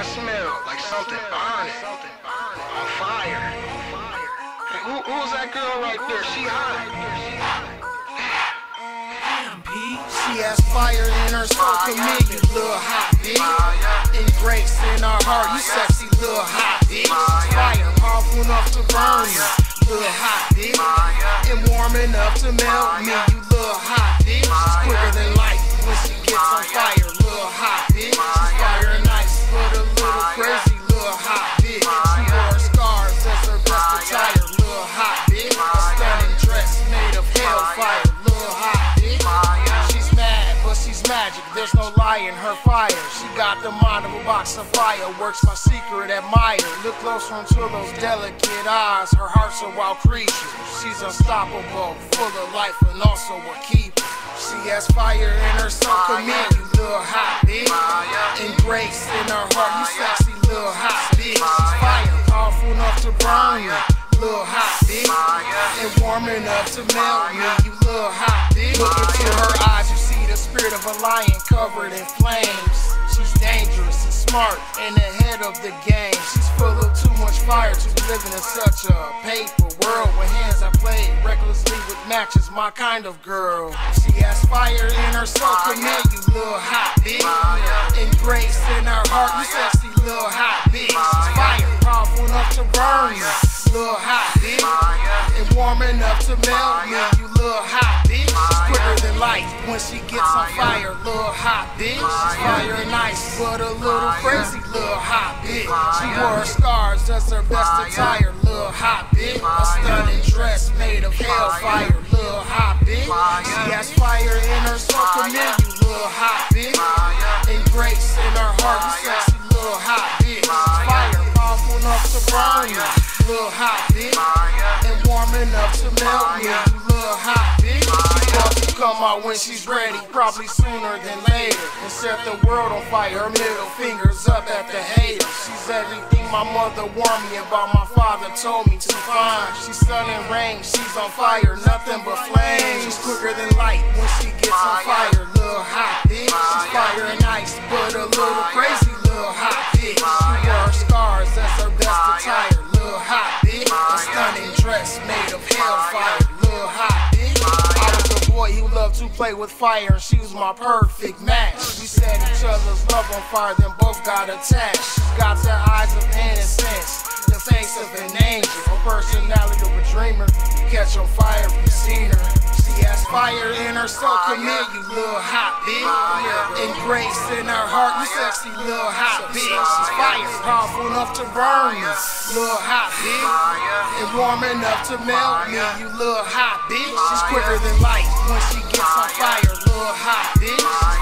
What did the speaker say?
that smell? Like something burning. On fire. Hey, who's that girl right there? She hot. She has fire in her soul, come in, you little hot bitch. And grace in her heart, you sexy little hot bitch. Fire, powerful enough to burn you, little hot bitch. And warm enough to melt me, you little hot bitch. She's quicker than light when she gets on fire, little hot bitch. She's fire and ice, but a little crazy, little hot bitch. She wore scars, that's her best attire, little hot bitch. A stunning dress made of hellfire, little hot bitch. She's magic, there's no lie in her fire. She got the mind of a box of fire, works my secret admire. Look closer into those delicate eyes, her heart's a wild creature. She's unstoppable, full of life and also a keeper. She has fire in her soul, come in, you little hot bitch. And grace in her heart, you sexy little hot bitch. She's fire, powerful enough to burn you, little hot bitch. And warm enough to melt me, you little hot bitch. Look into her eyes, you see the spirit of a lion covered in flames. She's dangerous and smart and ahead of the game. She's full of too much fire to be living in such a paper world. With hands I play recklessly with matches, my kind of girl. She has fire in her soul, come in, you little hot bitch. And grace in her heart, you sexy little hot bitch. She's fire, powerful enough to burn you, little hot bitch. And warm enough to melt me, you little hot bitch. She's quicker than light when she gets on fire, little hot bitch. She's fire and ice, but a little crazy, little hot bitch. She wore her scars, that's her best attire, little hot bitch. A stunning dress made of hellfire, little hot bitch. She has fire in her soul, come in, you little hot bitch. And grace in her heart, you sexy little hot bitch. She's fire, powerful enough to burn you, little hot bitch. And warm enough to melt me, you little hot bitch. She's about to come out when she's ready, probably sooner than later. And set the world on fire, her middle fingers up at the haters. She's everything my mother warned me about, my father told me to find. She's sun and rain, she's on fire, nothing but flames. She's quicker than light when she gets on fire, little hot bitch. She's fire and ice, but a little crazy, little hot bitch. She wore her scars, that's her best attire, little hot bitch. A stunning dress made of hellfire, little hot bitch. I was a boy who loved to play with fire, and she was my perfect match. We set each other's love on fire, then both got attached. She's got the eyes of innocence, the face of an angel, her personality of a dreamer. You catch on fire if you seen her. She has fire in her soul, come in, you little hot bitch. And grace in her heart, you sexy little hot bitch. She's fire, powerful enough to burn you, little hot bitch. And warm enough to melt me, you little hot bitch. She's quicker than light when she gets on fire, little hot bitch.